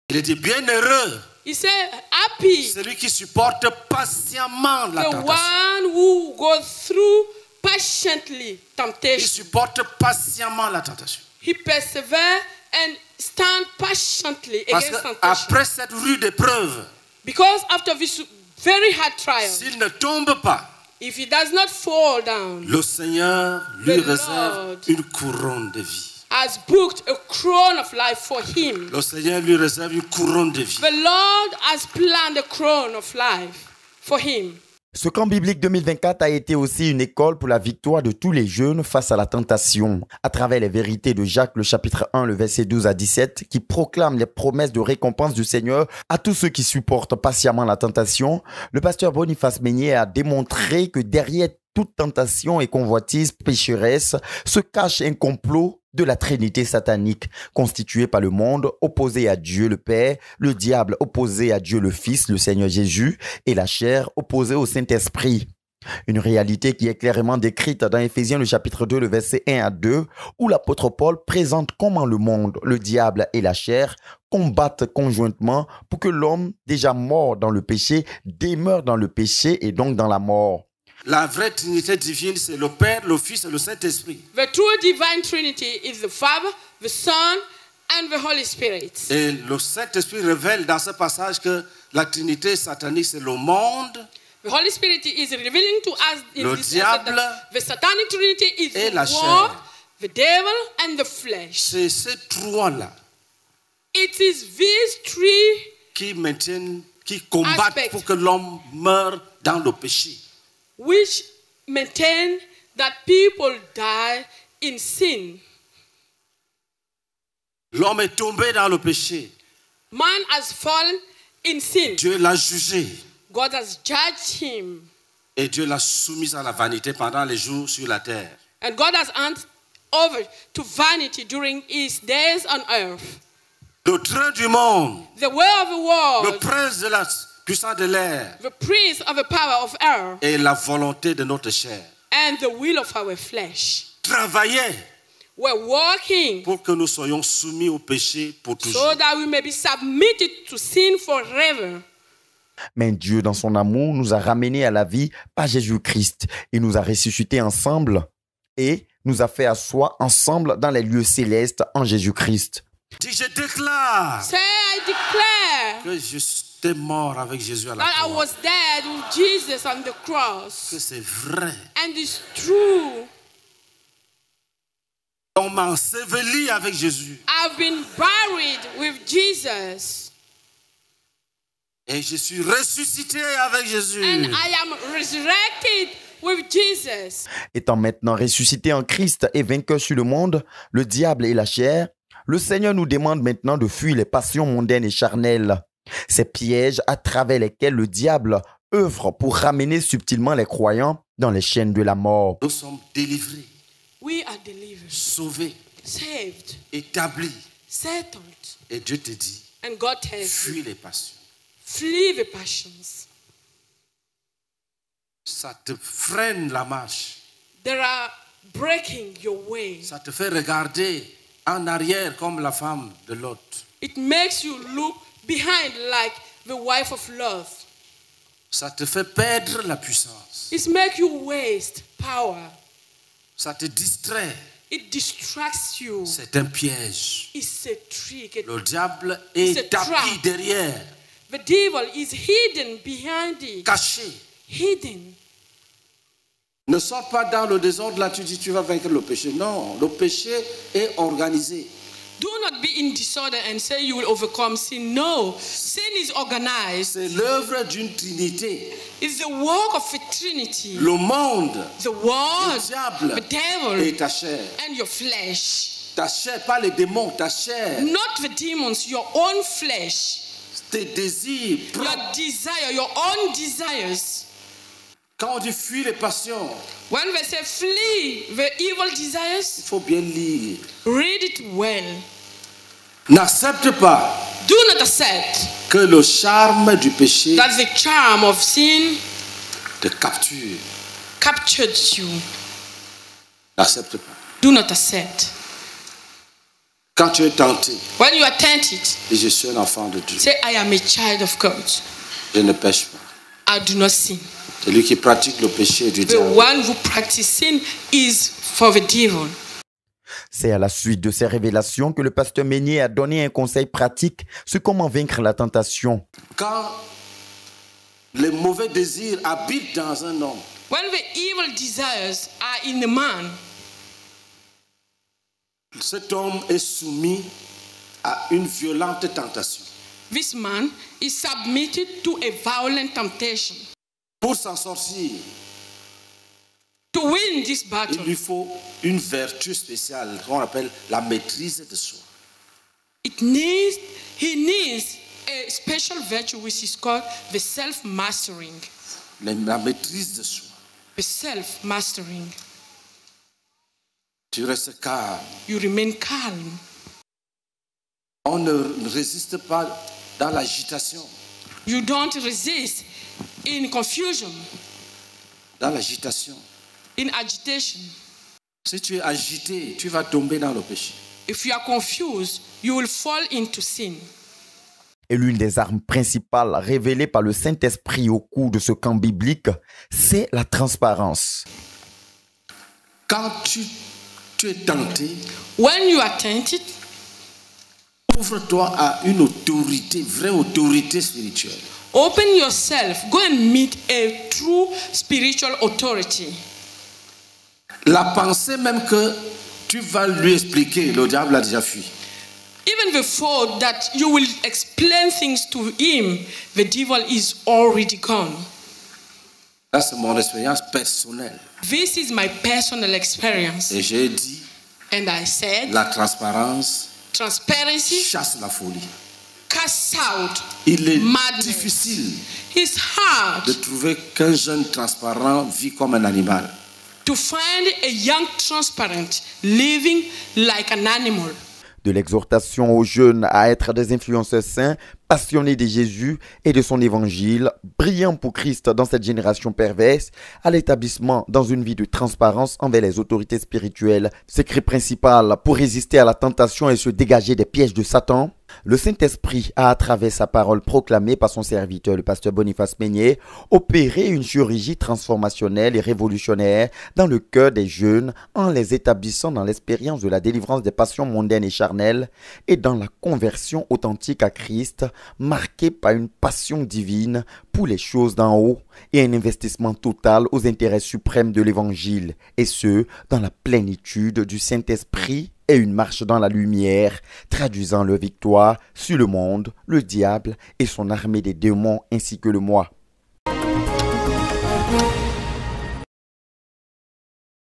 Il était bienheureux. He said, happy Celui qui supporte patiemment la the tentation. one who goes through patiently Il temptation. supporte patiemment la tentation. He persevere and stand patiently Parce against temptation. qu'après cette rude épreuve, Because after this very hard trial, s'il ne tombe pas, if he does not fall down, le Seigneur lui The réserve Lord une couronne de vie. has booked a crown of life for him. Le Seigneur lui réserve une couronne de vie. The Lord has planned a crown of life for him. Ce camp biblique 2024 a été aussi une école pour la victoire de tous les jeunes face à la tentation. À travers les vérités de Jacques, le chapitre 1, le verset 12 à 17, qui proclame les promesses de récompense du Seigneur à tous ceux qui supportent patiemment la tentation, le pasteur Boniface Meignier a démontré que derrière toute tentation et convoitise pécheresse se cache un complot de la Trinité satanique, constituée par le monde opposé à Dieu le Père, le diable opposé à Dieu le Fils, le Seigneur Jésus, et la chair opposée au Saint-Esprit. Une réalité qui est clairement décrite dans Éphésiens le chapitre 2, le verset 1 à 2, où l'apôtre Paul présente comment le monde, le diable et la chair combattent conjointement pour que l'homme, déjà mort dans le péché, demeure dans le péché et donc dans la mort. La vraie Trinité divine, c'est le Père, le Fils et le Saint-Esprit. The true divine Trinity is the Father, the Son, and the Holy Spirit. Et le Saint-Esprit révèle dans ce passage que la Trinité satanique, c'est le monde The Holy Spirit is revealing to us in Le this diable that the satanic Trinity is et the la world, chair. the devil, and the flesh. C'est ces trois-là It is these three qui maintiennent, qui combattent Aspect. pour que l'homme meure dans le péché. which maintain that people die in sin. L'homme est tombé dans le péché. Man has fallen in sin. Dieu l'a jugé God has judged him. et Dieu l'a soumis à la vanité pendant les jours sur la terre. And God has handed over to vanity during his days on earth. Le train du monde, The way of the le world, prince de la puissance de l'air the prince of the power of air, et la volonté de notre chair and the will of our flesh travaillaient were working pour que nous soyons soumis au péché pour toujours. so that we may be submitted to sin forever. Mais Dieu, dans son amour, nous a ramenés à la vie par Jésus-Christ. Il nous a ressuscités ensemble et nous a fait asseoir ensemble dans les lieux célestes en Jésus-Christ. Dis, je déclare Say, I declare que j'étais mort avec Jésus à la that I croix. was dead with Jesus on the cross. Que c'est vrai. And it's true. On m'a enseveli avec Jésus. I've been buried with Jesus. Et je suis ressuscité avec Jésus. And I am resurrected with Jesus. Étant maintenant ressuscité en Christ et vainqueur sur le monde, le diable et la chair, le Seigneur nous demande maintenant de fuir les passions mondaines et charnelles, ces pièges à travers lesquels le diable œuvre pour ramener subtilement les croyants dans les chaînes de la mort. Nous sommes délivrés, We are delivered, sauvés, saved, établis. settled. Et Dieu te dit, And God tells you, fuis les passions. flee the passions. Ça te freine la marche. They are breaking your way. Ça te fait regarder en arrière comme la femme de Lot. It makes you look behind like the wife of Lot. Ça te fait perdre la puissance. It makes you waste power. Ça te distrait. It distracts you. C'est un piège. It's a trick. Le diable It's a est tapis trap. derrière, The devil is hidden behind it. caché. Hidden. Ne sors pas dans le désordre là, tu dis tu vas vaincre le péché. Non, le péché est organisé. Do not be in disorder and say you will overcome sin. No, sin is organized. C'est l'œuvre d'une trinité. It's the work of a trinity. Le monde, The le world, diable the devil, et ta chair. and your flesh. Ta chair, pas les démons, ta chair. Not the demons, your own flesh. Tes désirs. Your desire, your own desires. Quand on dit fuis les passions, When they say flee the evil il desires, faut bien lire. read it well. N'accepte pas Do not accept que le charme du péché that the charm of sin te capture. captured you. N'accepte pas. Do not accept Quand tu es tenté, When you are tempted, et je suis un enfant de Dieu, say, I am a child of God. je ne pêche pas. I do not sin. Celui qui pratique le péché est du The diable. one who practices sin is for the devil. C'est à la suite de ces révélations que le pasteur Meignier a donné un conseil pratique sur comment vaincre la tentation. Quand les mauvais désirs habitent dans un homme, When the evil desires are in a man, cet homme est soumis à une violente tentation. this man is submitted to a violent temptation. Pour s'en sortir, To win this il battle, lui faut une vertu spéciale qu'on appelle la maîtrise de soi. he needs a special virtue which is called the self-mastering. La maîtrise de soi. The self-mastering. Tu restes calme. You remain calm. On ne résiste pas dans l'agitation. You don't resist in confusion, Dans l'agitation. in agitation. Si tu es agité, tu vas tomber dans le péché. If you are confused, you will fall into sin. Et l'une des armes principales révélées par le Saint-Esprit au cours de ce camp biblique, c'est la transparence. Quand tu es tenté, When you are tempted, ouvre-toi à une autorité, vraie autorité spirituelle. open yourself. Go and meet a true spiritual authority. La pensée même que tu vas lui expliquer, le diable a déjà fui. Even the thought that you will explain things to him, the devil is already gone. Là, c'est mon expérience personnelle. This is my personal experience. Et j'ai dit, And I said, la transparence transparency chasse la folie. casts out Il est madness. difficile It's hard de trouver qu'un jeune transparent vit comme un animal. to find a young transparent living like an animal. De l'exhortation aux jeunes à être des influenceurs saints, passionnés de Jésus et de son évangile, brillant pour Christ dans cette génération perverse, à l'établissement dans une vie de transparence envers les autorités spirituelles, secret principal pour résister à la tentation et se dégager des pièges de Satan. Le Saint-Esprit a, à travers sa parole proclamée par son serviteur, le pasteur Boniface Meignier, opéré une chirurgie transformationnelle et révolutionnaire dans le cœur des jeunes en les établissant dans l'expérience de la délivrance des passions mondaines et charnelles et dans la conversion authentique à Christ, marquée par une passion divine pour les choses d'en haut et un investissement total aux intérêts suprêmes de l'Évangile, et ce, dans la plénitude du Saint-Esprit et une marche dans la lumière, traduisant leur victoire sur le monde, le diable et son armée des démons ainsi que le moi.